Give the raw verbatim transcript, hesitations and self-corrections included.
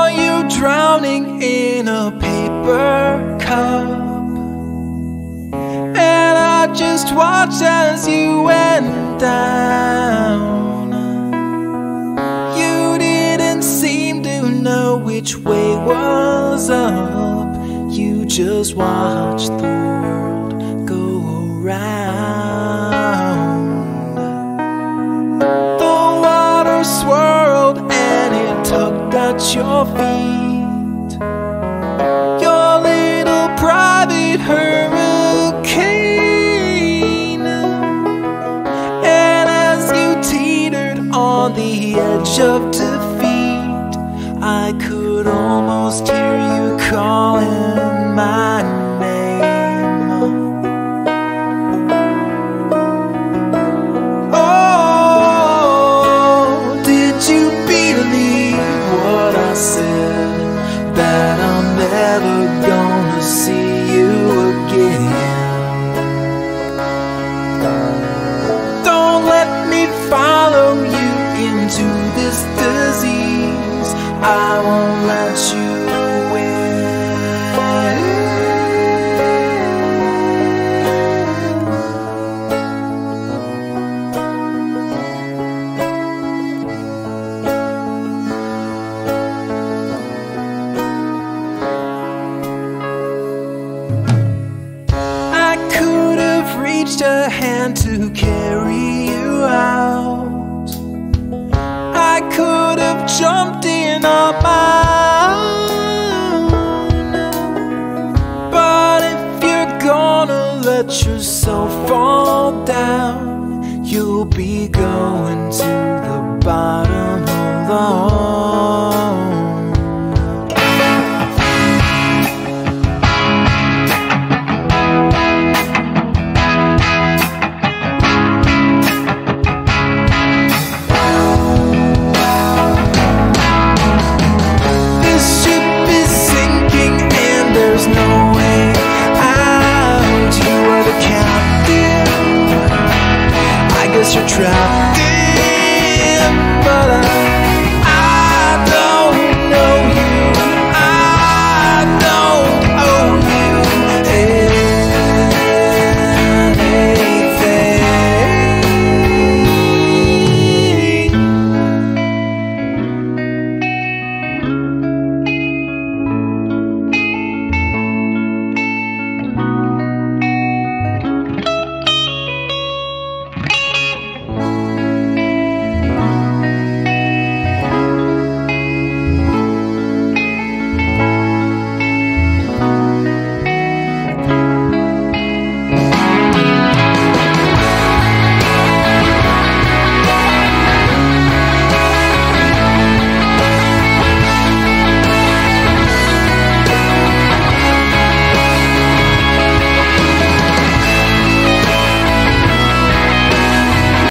saw you drowning in a paper cup, and I just watched as you went down. You didn't seem to know which way was up. You just watched the world go around. The water swirled and it tugged at your feet, your little private hurricane. And as you teetered on the edge of defeat, I could almost hear you calling my name. Oh, did you believe what I said, that I'm never gonna see you again? Don't let me follow you into this disease. I won't let you win. I could have reached a hand to carry you out. I could have jumped in on my own. But if you're gonna let yourself fall down, you'll be going to the bottom alone.